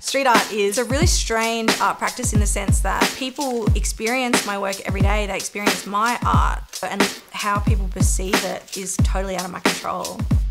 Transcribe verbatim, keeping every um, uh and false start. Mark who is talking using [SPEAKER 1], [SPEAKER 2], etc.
[SPEAKER 1] Street art is a really strange art practice in the sense that people experience my work every day, they experience my art, and how people perceive it is totally out of my control.